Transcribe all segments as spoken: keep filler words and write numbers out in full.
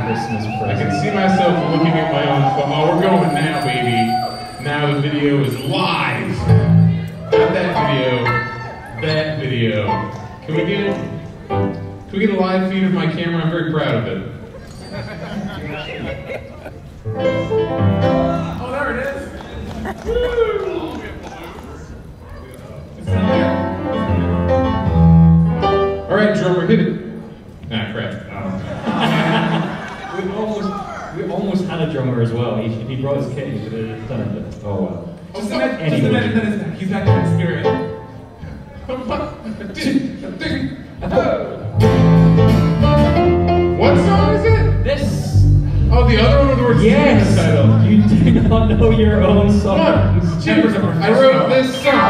Christmas I present. can see myself looking at my own phone. Oh, we're going now, baby. Now the video is live. Not that video. That video. Can we get Can we get a live feed of my camera? I'm very proud of it. Oh, there it is. Woo! It's not there. All right, drummer, hit it. Nah, crap. we almost, we almost had a drummer as well. He, if he brought his kit, he could have done it. But, oh well. Just imagine, just imagine that he's back. He's back in spirit. What song is it? This. Oh, the other one with the word yes. in the title. You do not know your own song. Cheers. I wrote this song.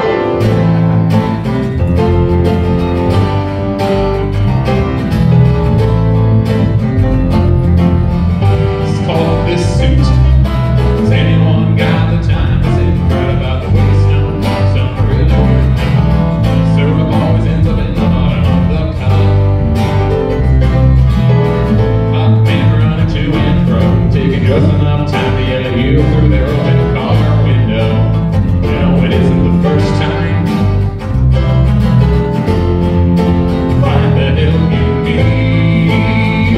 It's called This Suit. Has anyone got the time to sit and cry about the way it's done? Some really weird now. So it always ends up in the bottom of the cup. Hot men running to and fro, taking just enough time to yell at you through their open car window. You know, it isn't the first time. Find the help you need.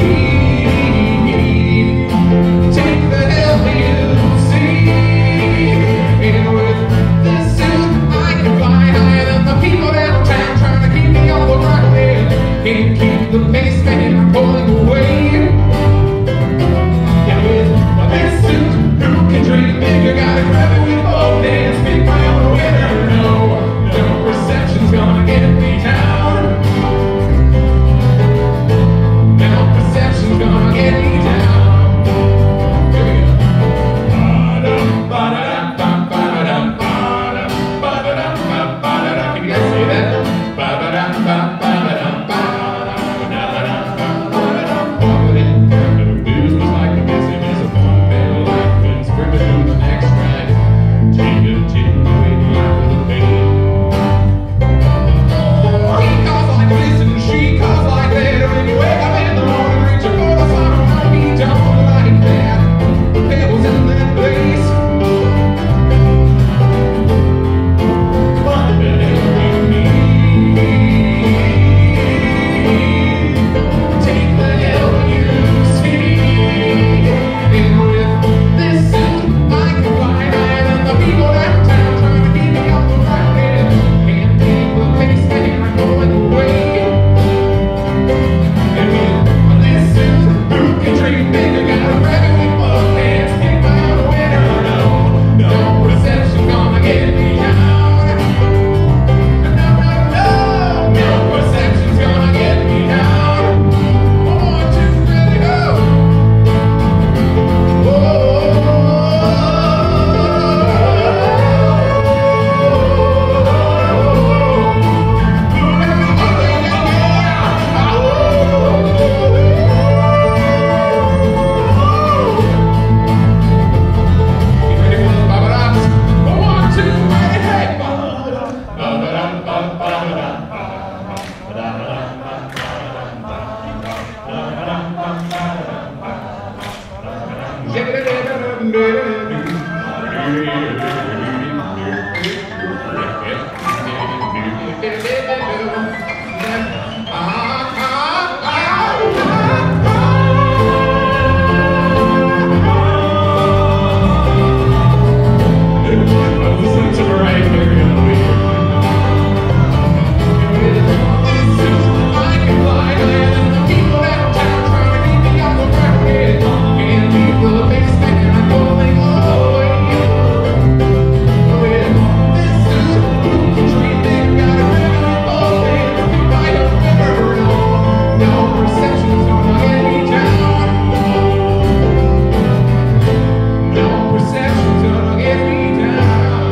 Take the help you see. And with this suit, I can fly higher than the people downtown trying to keep me on the right way. Can't keep the pace, man, I'm pulling away. And with this suit, who can dream bigger? Gotta grab it with both hands, pick my own winner. No, no perception's gonna get me down. No perception's gonna get me down. Here we go. Ba-dum, ba-da-dum, ba-ba-dum, ba-da-dum, ba-ba-dum, ba-ba-dum. Can you guys say that? Ba-ba-dum, ba-ba-dum, ba-ba-dum, ba-da-dum, ba-ba-dum. Walk it in. No booze was like the missing is a fun bit of life. Then spring to do the next ride. Take a continuing life with a pain. He calls like this and she calls like that. When you wake up in the morning, reaching for the sun, no, he don't like that. The pebbles in that place. Find the help you need. Take the help you see. And with this suit, I can fly higher than the people downtown trying to keep me on the right head. Can't keep the pace, man, I'm going away. And with this suit, who can dream bigger? Gotta grab it with both hands, pick my own winner. No, no perception's gonna get me down. No, no, no, no perception's gonna get me down. One, two, three, go. Listen to Mariah Carey on the way here. I can fly higher than the people downtown trying to keep me on the right head. Can't keep the pace, man, I'm pulling away. With this suit, who can dream big? Gotta grab it with both hands, pick my own winner. No perception's gonna get me down. No perception's gonna get me down.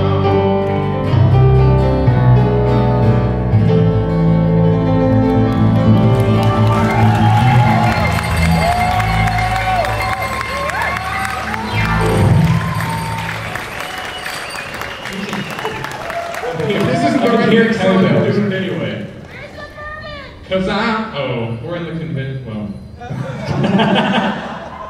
If this isn't the right hear next song, I'm cowbells. doing it anyway. Cause I, oh, we're in the convention, well.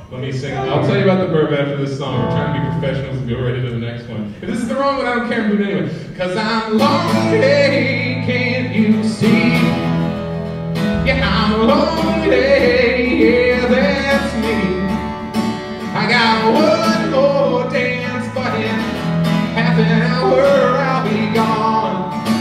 Let me sing. I'll tell you about the burp after this song. We're trying to be professionals and go ready to the next one. If this is the wrong one, I don't care. I'm doing it anyway. Cause I'm lonely, can't you see? Yeah, I'm lonely, yeah, that's me. I got one more dance, but in half an hour I'll be gone.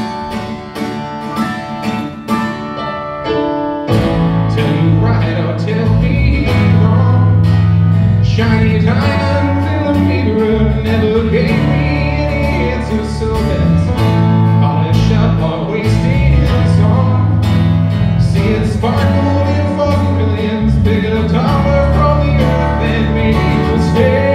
Tell you right or tell me wrong. Shiny diamonds in the mirror never gave me any answers, so let's polish up our wasted song. See it sparkle in forty millions, pick a dollar from the earth and maybe we'll stay.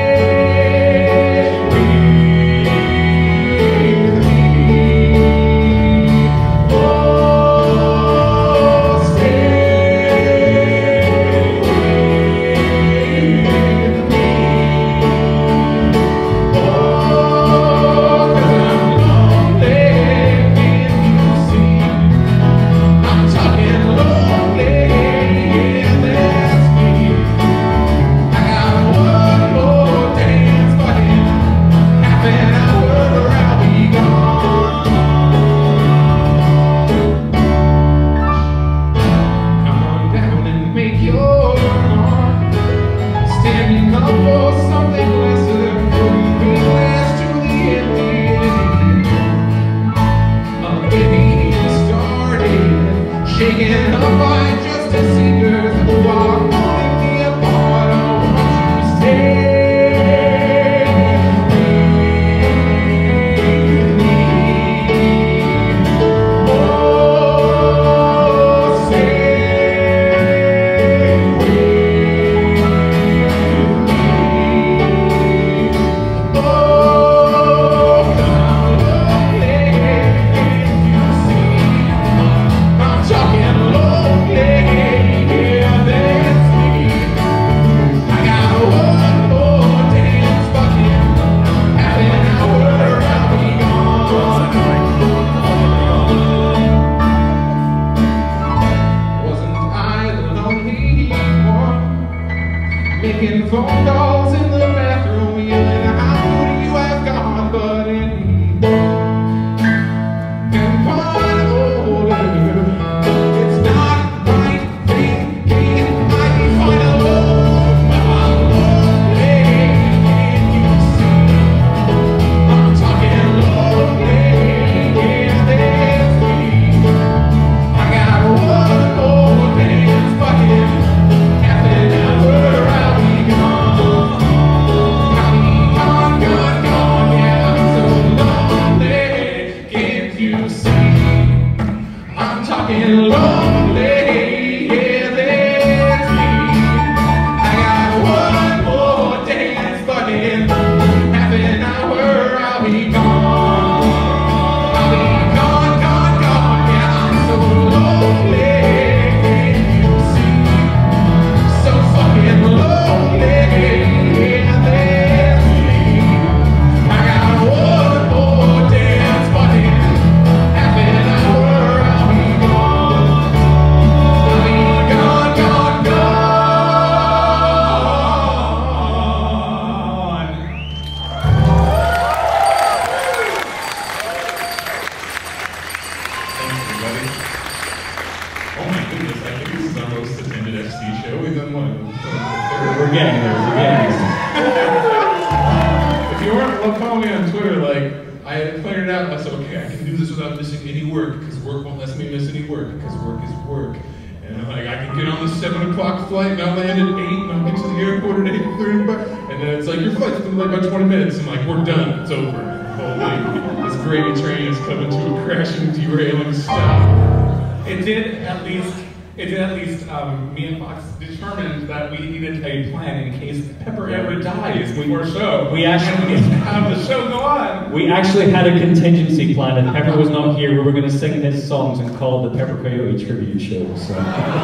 We actually have the show go on. We actually had a contingency plan. If Pepper was not here, we were going to sing his songs and call it the Pepper Coyote tribute show. So.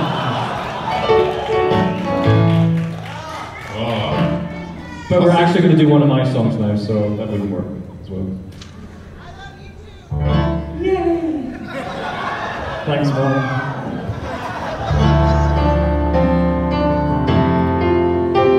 Oh. But we're actually going to do one of my songs now, so that wouldn't work as well. Yay! Thanks, Mom.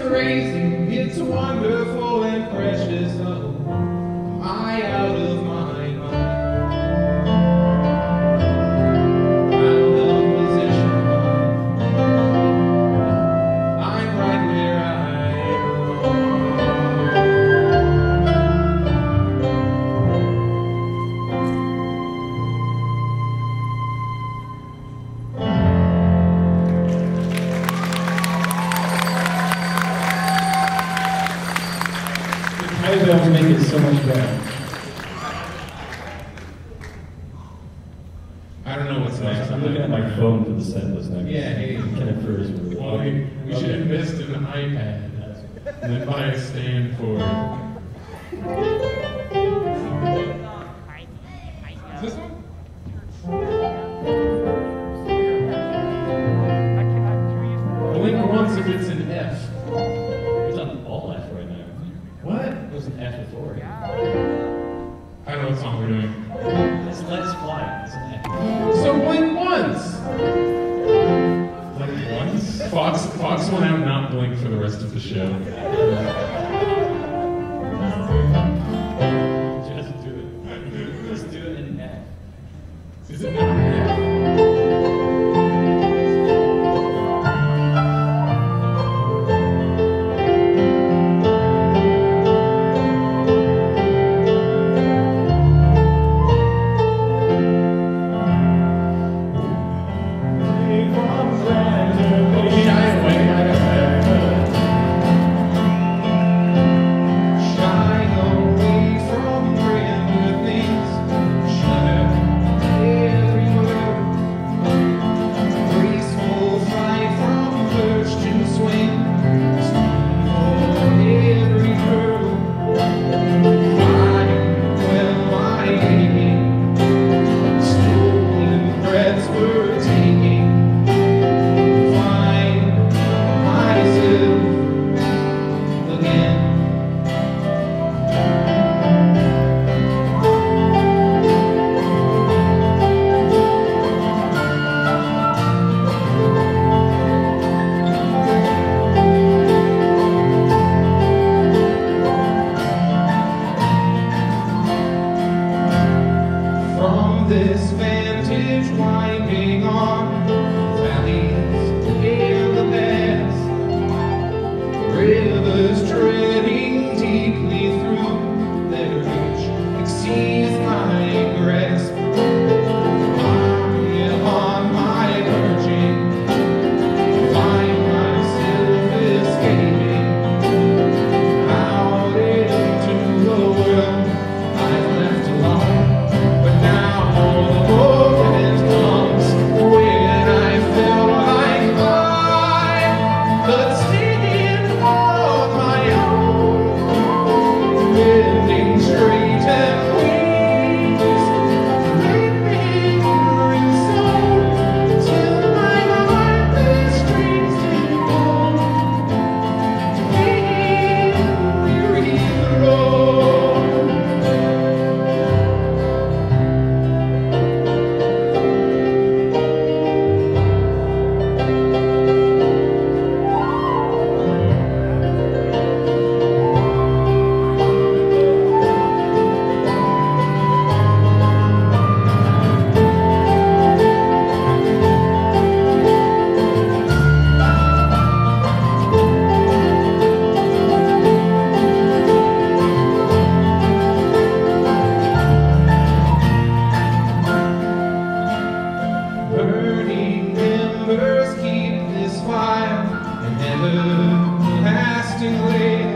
crazy, it's wonderful and precious. Oh, am I out of my mind? Out of position. I'm right where I belong. The bells make it so much better. I don't know what's next. I'm looking at my phone for the set list now. Yeah, hey. Kind of first. Well, we, we should invest in an iPad and then buy a stand for it. Is this one? Blink once if it's an F. It's on all F right now. What? It was an F before. I don't know what song we're doing. It's Let's Fly. It's an F. So blink once. Like once? Fox Fox went out not blink for the rest of the show. Just do it. Just do it in F. Is it not an F? This vantage winding on valleys in the past, rivers treading deeply through their reach exceeds my grasp. I'm on my virgin, find myself escaping out into the world I've left alone. But now the moment comes when I feel like I could stand on my own, bending straight and wings, leaping and so till my heart is strings and bone, till we reach the road. Burning embers keep this fire an everlasting lit.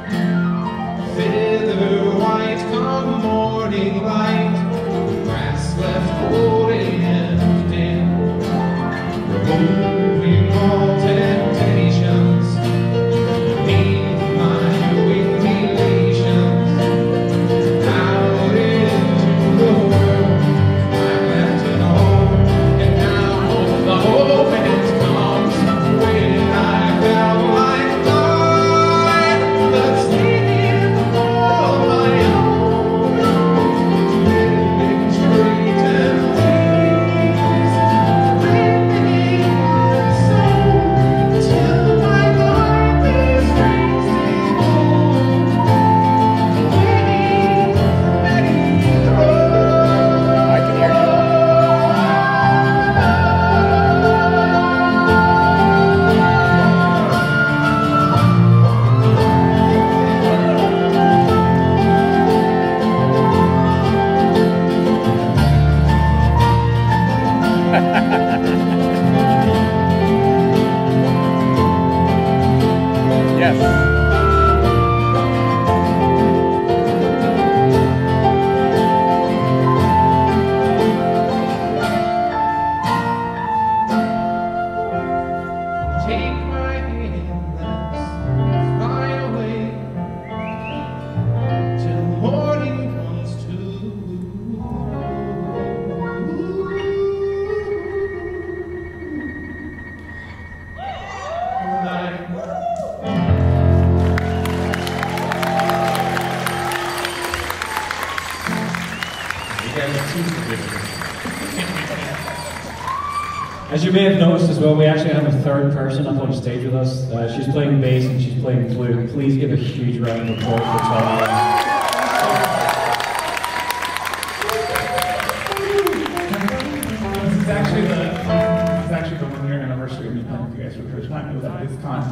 Feather white come morning light, grass left cold and dead, removing all temptations, beneath my winged elations, out into the world I'm left alone. And now the moment comes when I felt like I could stand on my own, living straight and You guys are too forgiving. As you may have noticed as well, we actually have a third person up on stage with us. Uh, she's playing bass and she's playing flute. Please give a huge round of applause for Tonya. This is actually the this is actually the one year anniversary of me playing with you guys for the first time. It was at this con.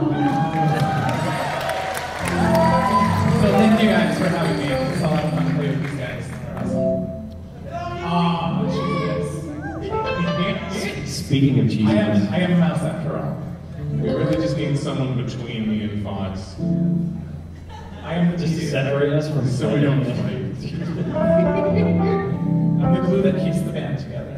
So thank you guys for having me. It's a lot of fun to play with these guys. They're awesome. Oh, Jesus. Speaking of I Jesus. am, I am a mouse after all. We really just need someone between me and Fox. I am the Just glue. separate us from So we don't fighting. fight. I'm the glue that keeps the band together.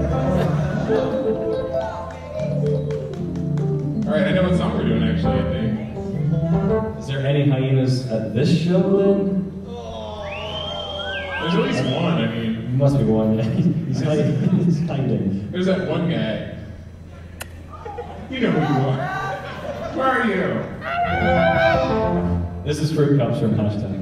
Alright, I know what song we're doing actually, I think. Is there any hyenas at this show then? There's at least one, I mean. There must be one. He's hiding. He's hiding. There's that one guy. You know who you are. Where are you? This is Fruit Cups from Hashtag.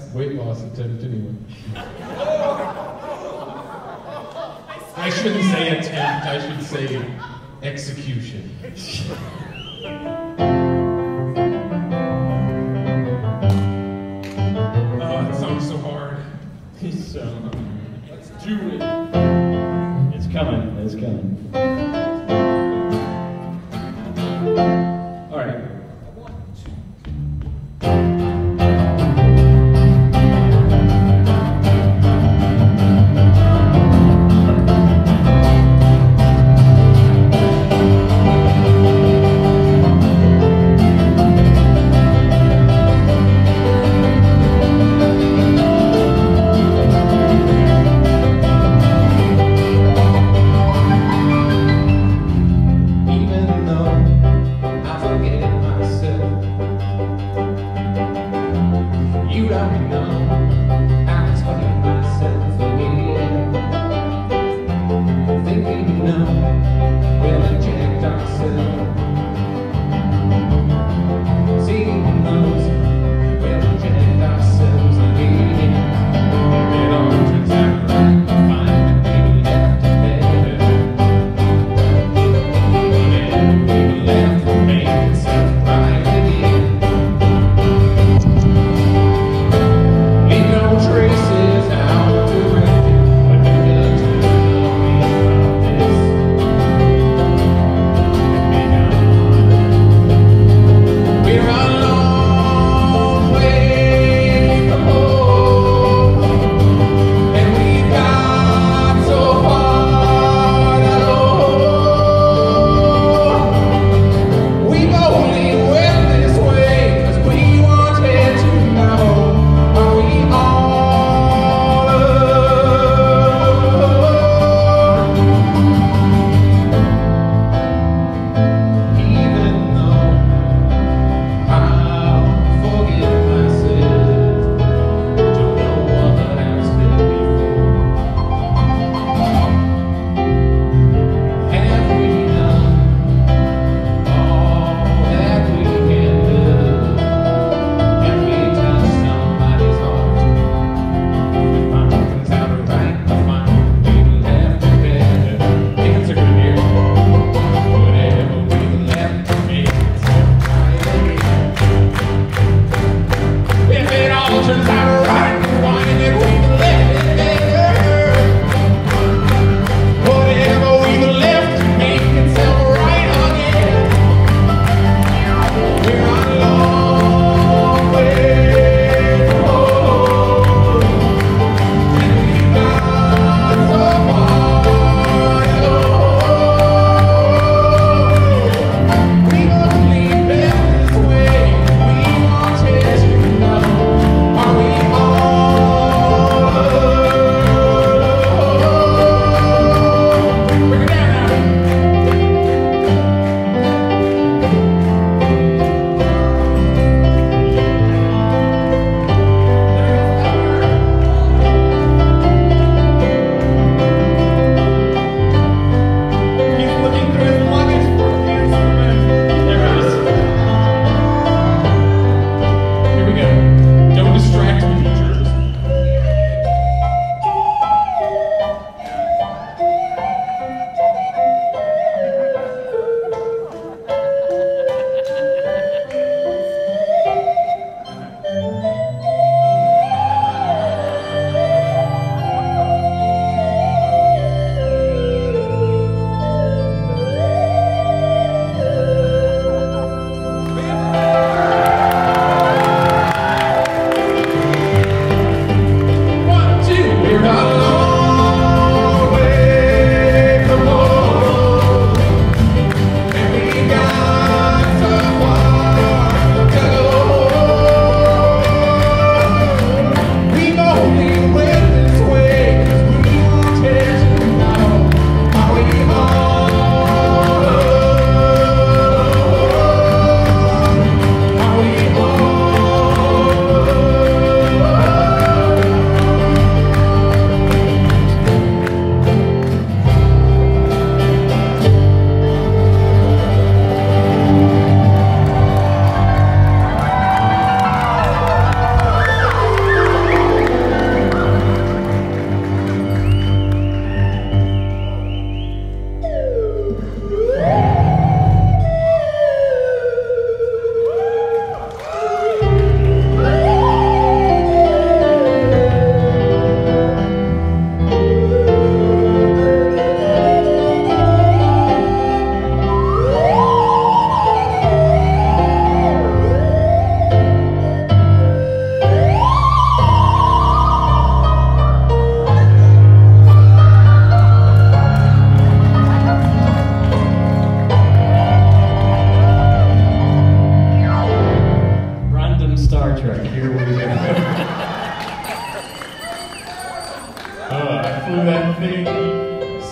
weight loss attempt anyway. I shouldn't say attempt, I should say execution. Oh, it sounds so hard. So, Let's do it. it's coming, it's coming. All right. Thank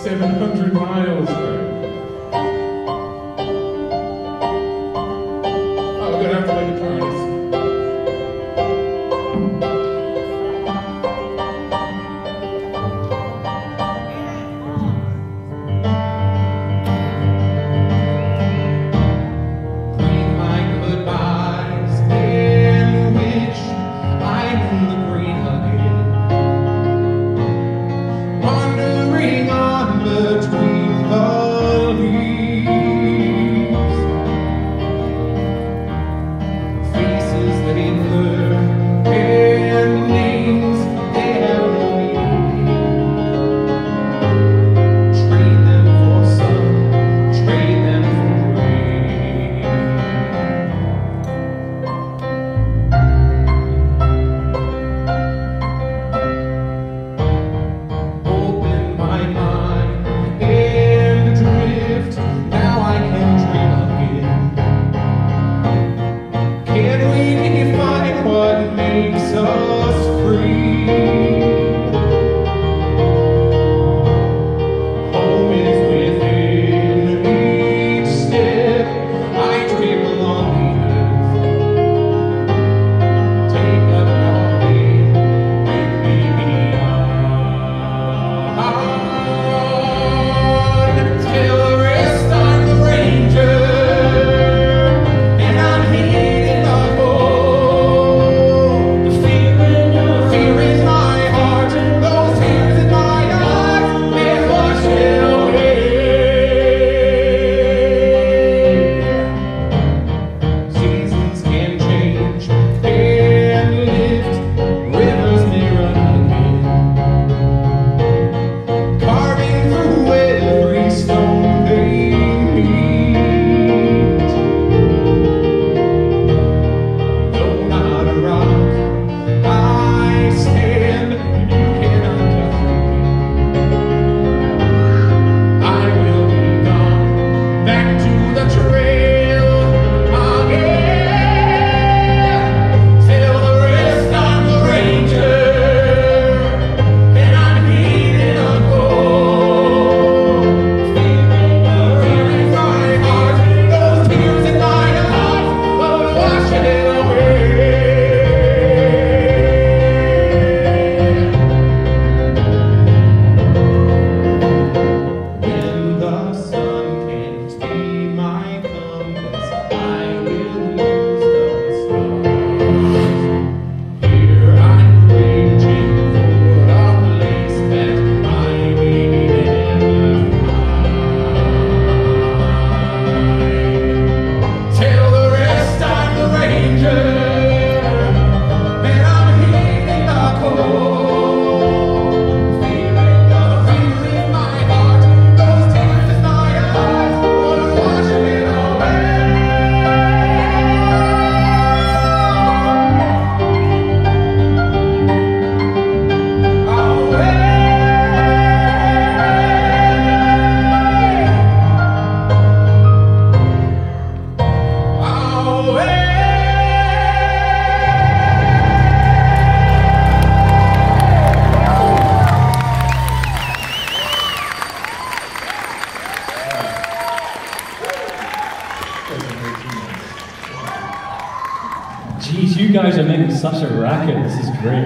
seven hundred miles. Oh, we're gonna have to play the chorus. Jeez, you guys are making such a racket. This is great.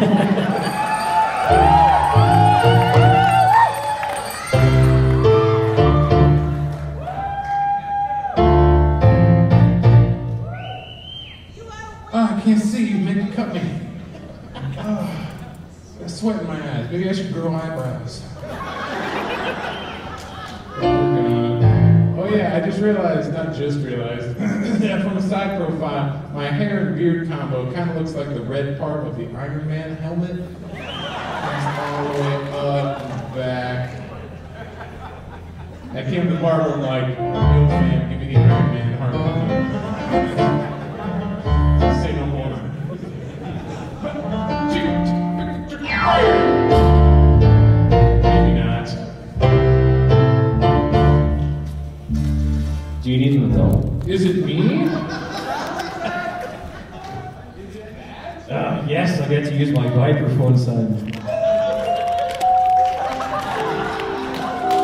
Oh, I can't see you. Maybe cut me. Oh, I got sweat in my eyes. Maybe I should grow eyebrows. Oh yeah, I just realized, not just realized, yeah, from a side profile, my hair and beard combo kind of looks like the red part of the Iron Man helmet. It's all the way up and back. I came to the barber and like, yo man, give me the Iron Man heart. Say no more. Maybe not. Do you need an adult? Is it me? Uh, yes, I get to use my vibraphone sound.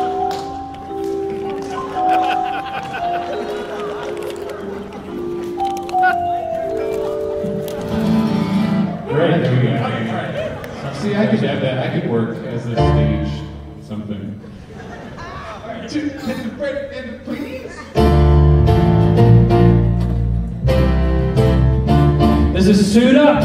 Two, and the bread and the please. This is Suit Up.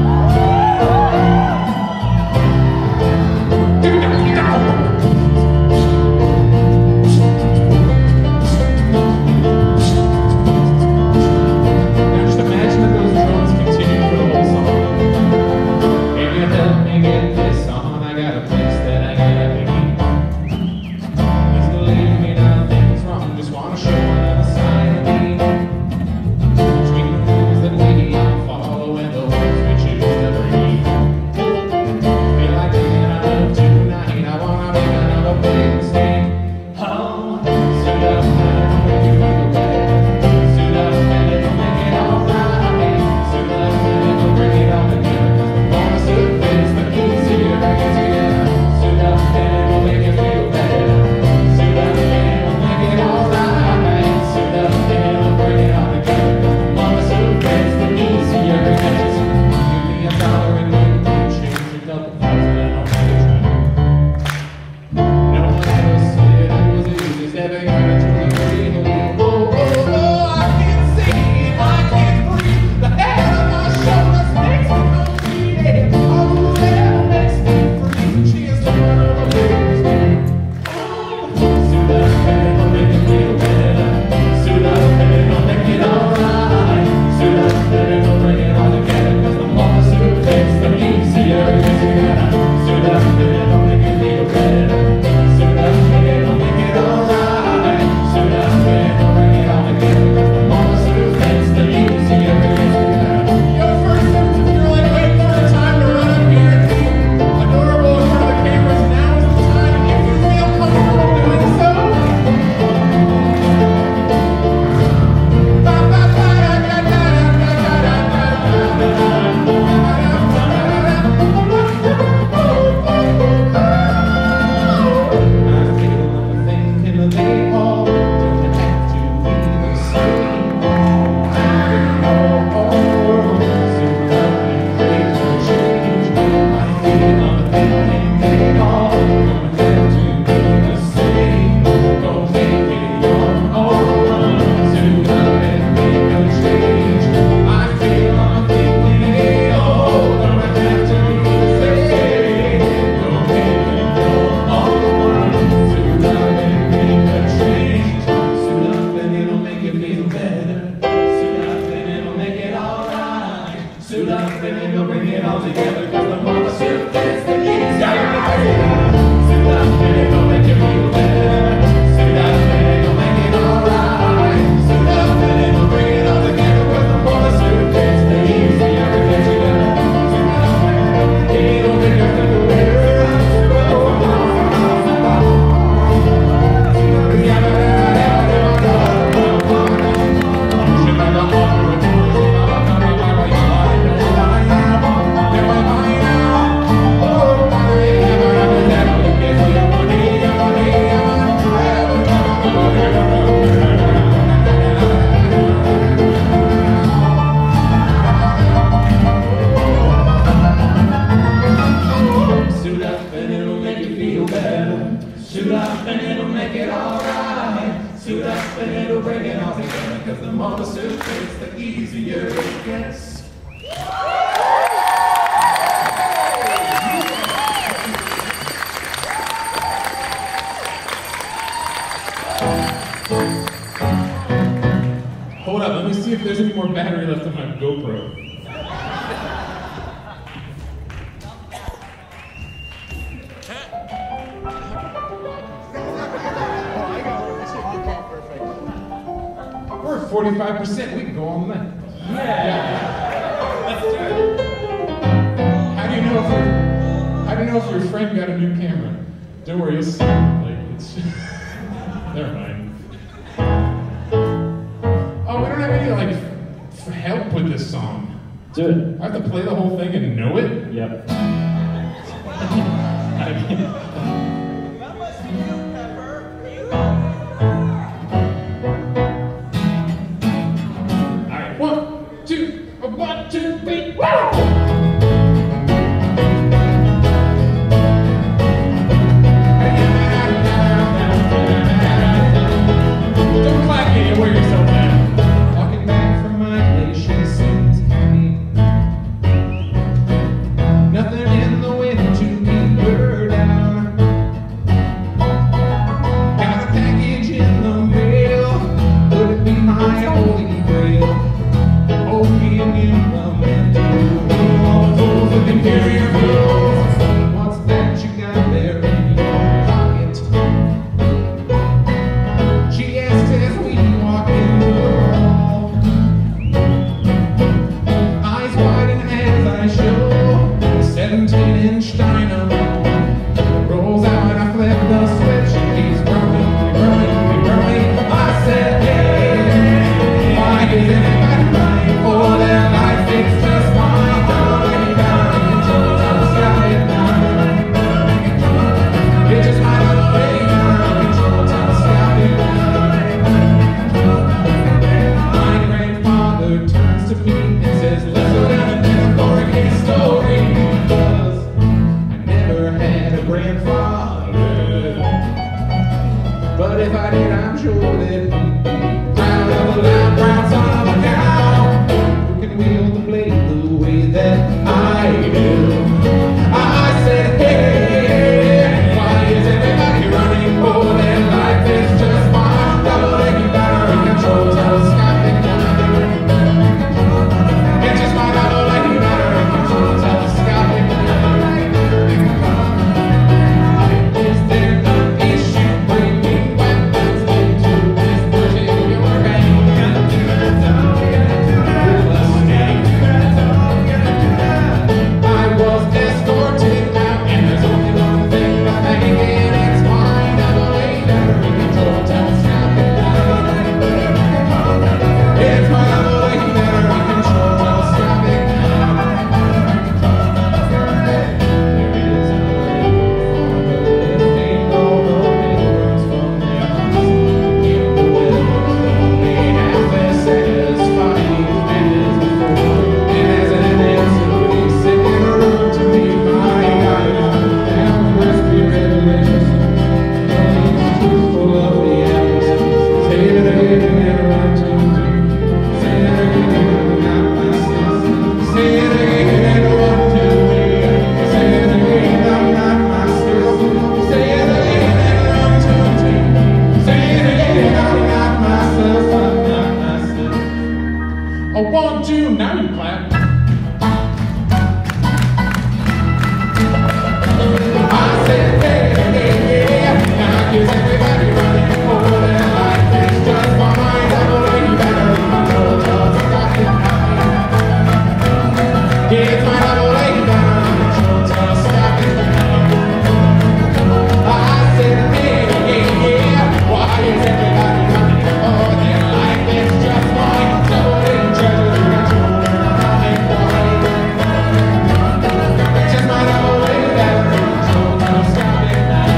Hold up, let me see if there's any more battery left on my GoPro. We're at forty-five percent, we can go all night. Yeah. Let's do it. How do you know if your, how do you know if your friend got a new camera? Don't worry, you'll see. Like, it's never mind. Oh, we don't have any like f help with this song. Do it. I have to play the whole thing and know it? Yep. Alright, one, two, one, two, three, woo! But if I did, I'm sure that he'd be proud of a loud, proud son of a cow who can wield the blade the way that I do. I said, hey, why is everybody running for their life? It's just my double-decker battery control telescopic gun. It's just my double-decker battery control telescopic gun. Is there an issue bringing weapons into this particular game? I was escorted out, and there's only one thing to make it. It's my double-A battery control telescopic gun. It's my double-A battery control telescopic gun. There is a little ain't all the pilgrims from their house in the weather, only half as satisfying as before. And as an answer, he said, never run to me, my God. Now crispy revelations, it's truthful of the apples. Say it again, never run to me. Say it again, not my sis. Say it again, never run to me. Say it again, I'm not my sis. Say it again, never run to me. Say it again, I'm not myself, I'm not myself. A one, two, now you clap. I said, hey, hey, hey, now here's everybody running for their life. It's just for my double-A battery control telescopic gun. It's my double-A battery control telescopic gun. I said, hey, hey, hey, why is everybody running for their life? It's just my double-A treasure control telescopic gun. It's just my double-A battery control telescopic gun.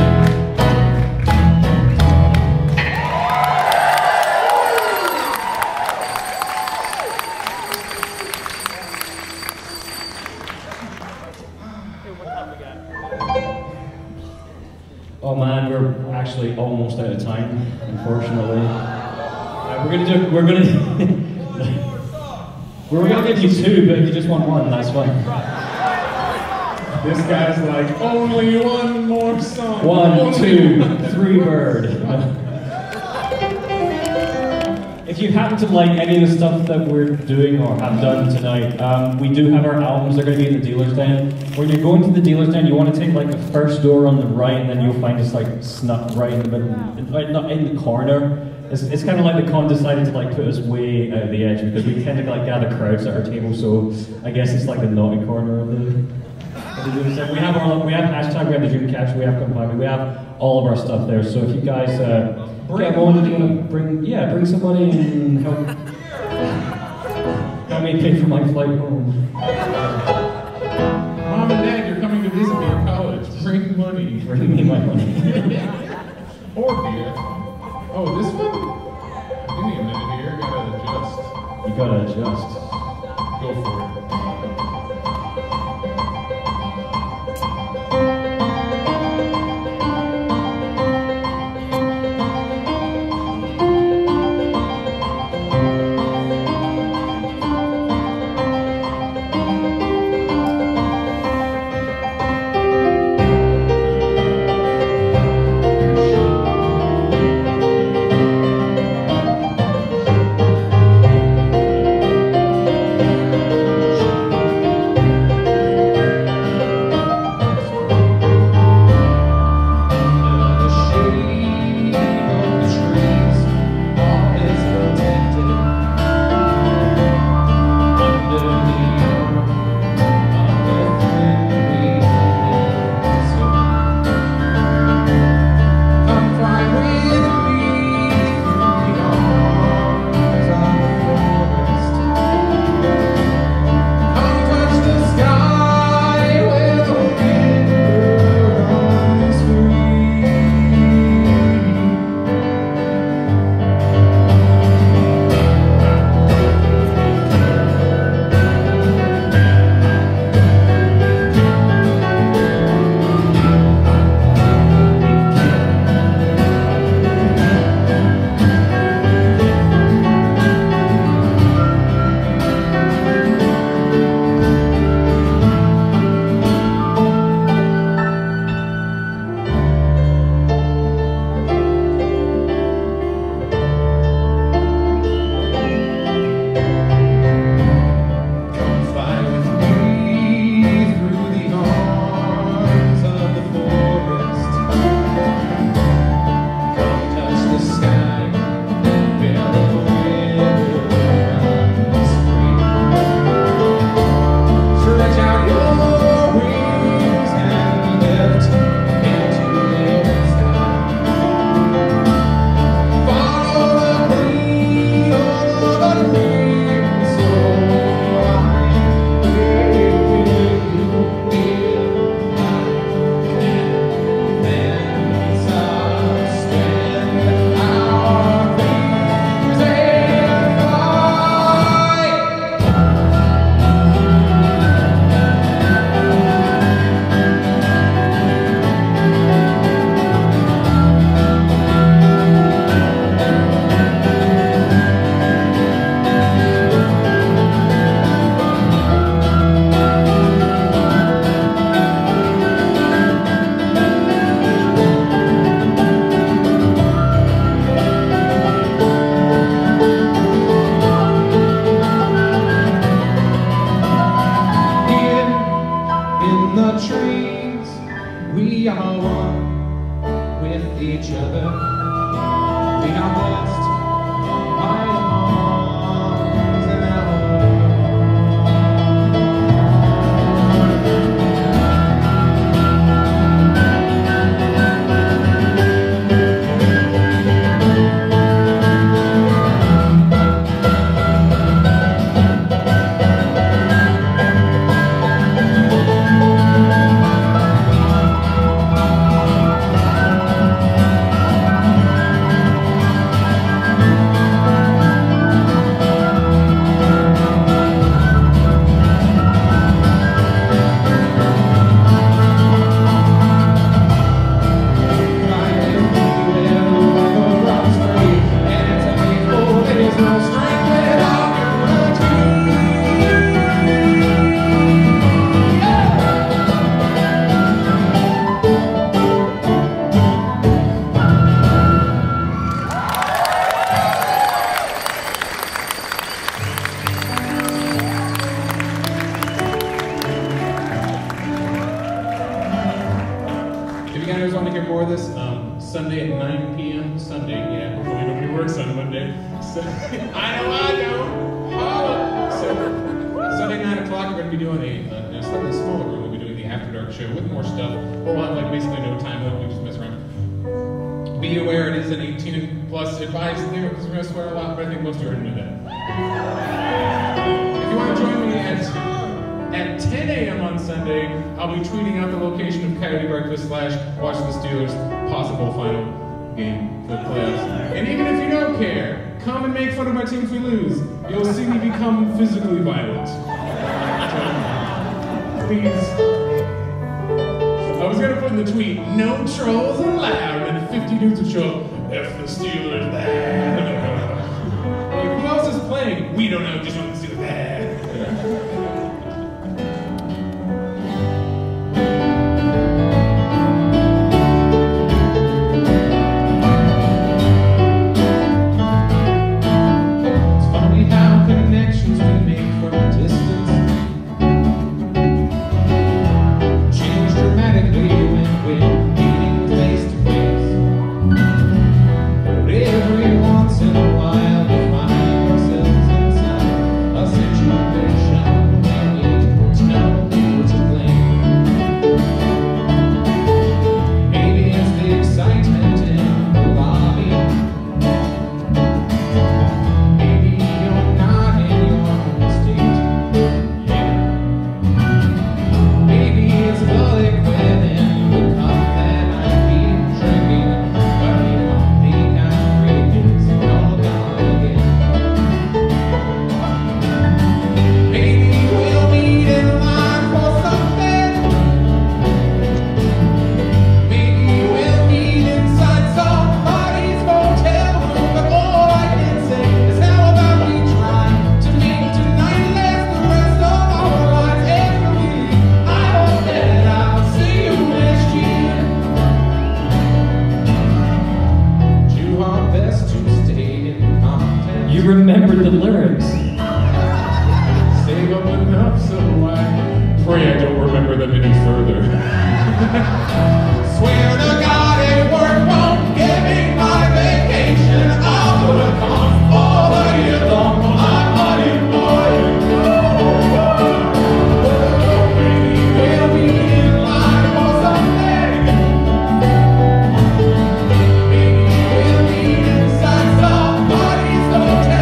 Oh man, we're actually almost out of time, unfortunately. Uh, we're gonna do. We're gonna. we're gonna give you two, but if you just want one, that's fine. This guy's like, only one more song. One, Only two, one. three, bird. If you happen to like any of the stuff that we're doing or have done tonight, um, we do have our albums. They're going to be in the dealer's den. When you're going to the dealer's den, you want to take like the first door on the right, and then you'll find us like snuck right in the middle, in- right not in the corner. It's, it's kind of like the con decided to like put us way out of the edge because we tend to like gather crowds at our table. So I guess it's like the naughty corner of the. of the dealer's den. We have our we have hashtag, we have the dream catcher, we have come by me, we have all of our stuff there. So if you guys. Uh, Bring get one, money. you wanna bring, yeah, bring somebody and help, help me pay for my flight home. Mom and Dad, you're coming to visit me in college. Bring money. Bring me my money. Or beer. Oh, this one? Give me a minute here. I gotta adjust. You gotta adjust. Go for it. Sunday at nine p m Sunday, yeah, hopefully nobody works on Monday. So, I know, I know. Holla. So, Sunday nine o'clock, we're going to be doing a, uh, in a slightly smaller room, we'll be doing the After Dark show with more stuff. We'll have like basically no time limit, we just mess around. Be aware it is an eighteen plus advice there because we're going to swear a lot, but I think most of you already know that. If you want to join me at, at ten a m on Sunday, I'll be tweeting out the location of Coyote Breakfast slash watch the Steelers' possible final game for the playoffs. And even if you don't care, come and make fun of my team if we lose. You'll see me become physically violent. Please. I was gonna put in the tweet, no trolls allowed, and fifty dudes would show up. F the Steelers, bad. Like, who else is playing? We don't know, just want the Steelers bad. Remembered the lyrics. Save up enough so I pray I don't remember them any further. Swear to God it work won't give me my vacation. I'll put a con all the year long for my money, boy. Maybe we'll be in line for someday. Maybe we'll be inside somebody's hotel.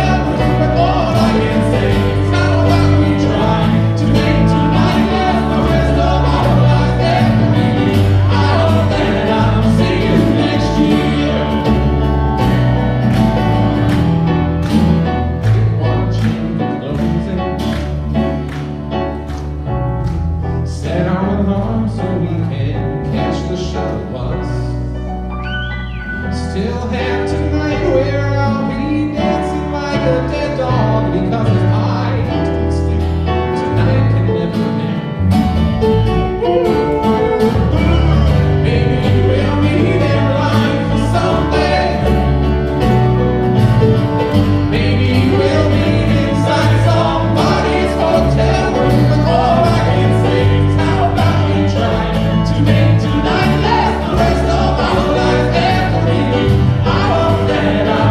Still have tonight where I'll be dancing like a dead dog because if I don't sleep, tonight can never end. Maybe we'll meet in line for someday. Maybe we'll meet inside somebody's hotel room. But all I can say is how about we try to make tonight last the rest of our lives. I hope that I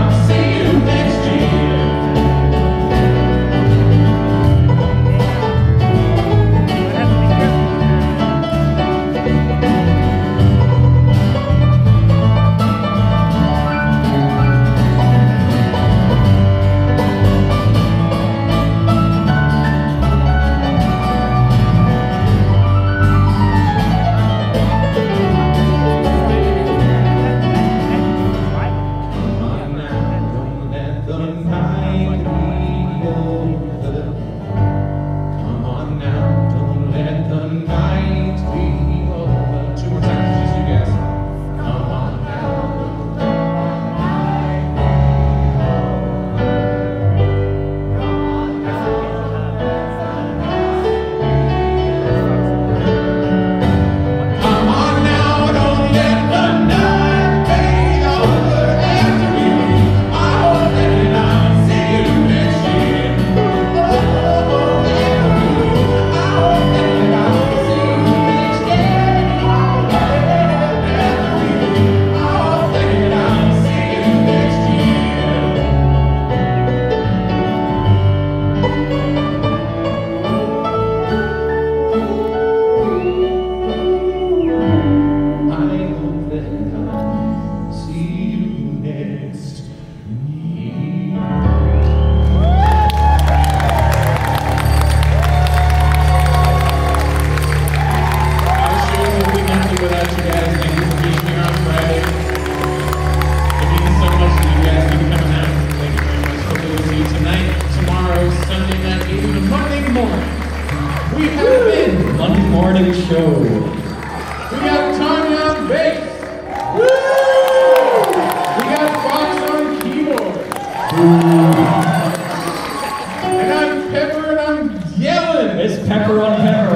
And I'm Pepper and I'm yelling. It's pepper on pepper.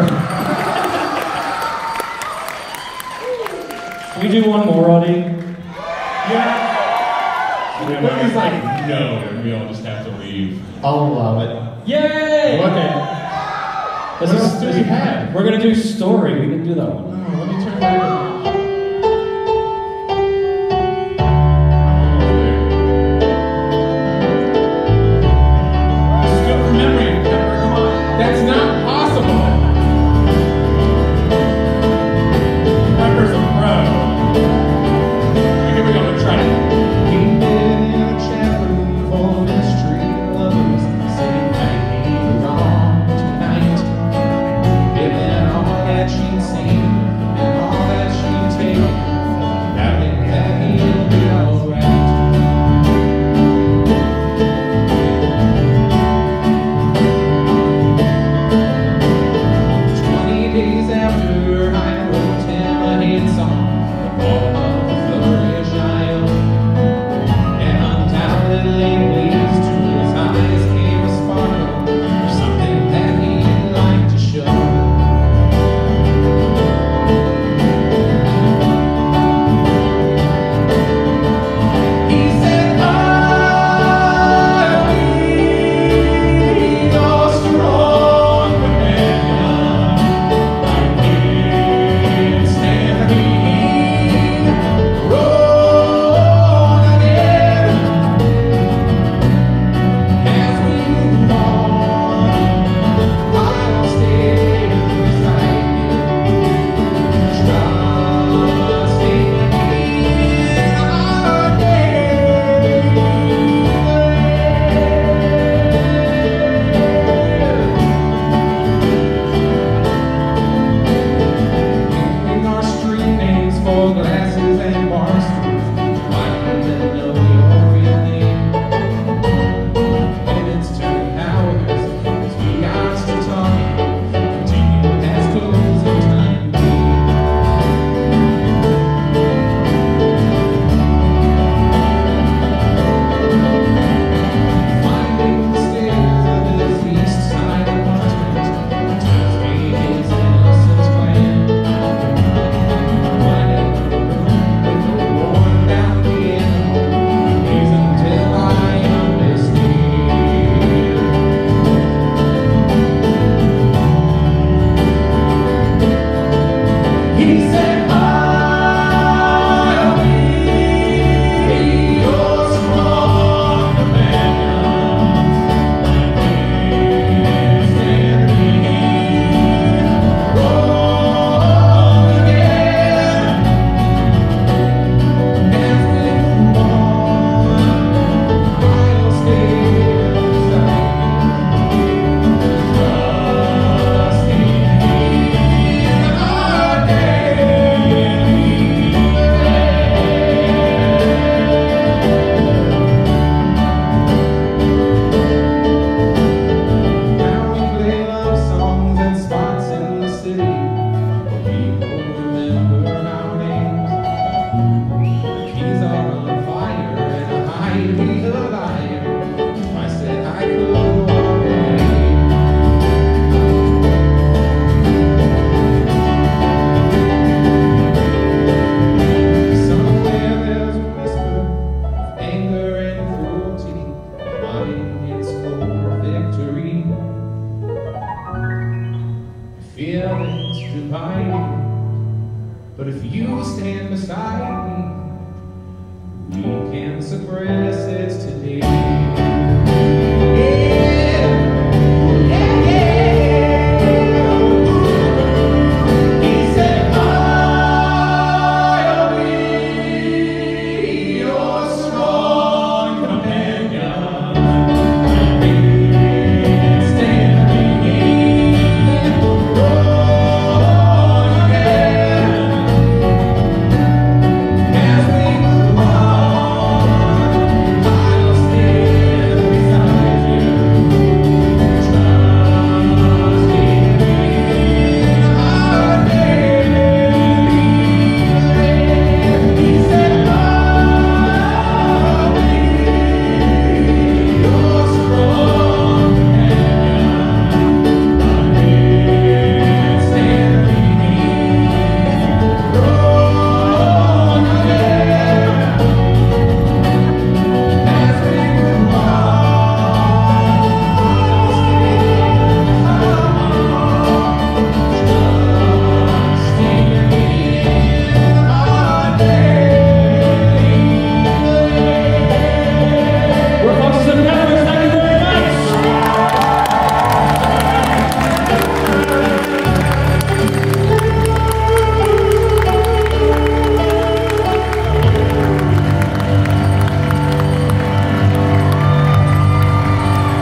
Can we do one more, Roddy? Yeah. Everybody's like, no, and we all just have to leave. I'll allow it. Yay! Okay. This What is, else do this we is- have? We're gonna do story. We can do that one. Oh, let me turn it over. Just go from memory. Pepper, come on. That's not possible. Pepper's a pro. Here we go, let's try it. We've been in a chat room for mystery lovers, saying might be wrong tonight. Given all that she'd seen and all that she'd taken, doubting that he'll be alright. Twenty days after I wrote him a hit song, the ball of the flourish I own. And undoubtedly pleased to his eyes came a sparkle for something that he'd like to show. He said, I'll be your strong companion. I can't stand the road again. As we move on, I'll stay beside you, trusting in our Using our street names for glasses and bar stools, might even know your real name. And it's two hours as we got to talk, continue as closing time be. Finding the stairs of his east side apartment tells me his innocent plan. Finding the room with the worn down piano, please until I understand. He said, I'll be your strong companion. Stand me wrong again. As we move on, I'll stay beside you, trusting in our Now we play love songs at spots in the city where people remember our names. The keys are on fire and I'd be a liar if I said I could walk away. Somewhere there's a whisper of anger and cruelty, wanting its full victory. Feelings dividing, but if you stand beside me, we can suppress it today. Yeah, yeah, yeah. He said, I'll be your strong companion. Stand me wrong again. As we move on,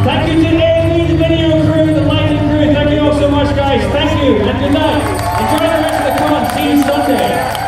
Thank you to Amy, the video crew, the lighting crew. Thank you all so much, guys. Thank you, and good night. Enjoy the rest of the con. See you Sunday.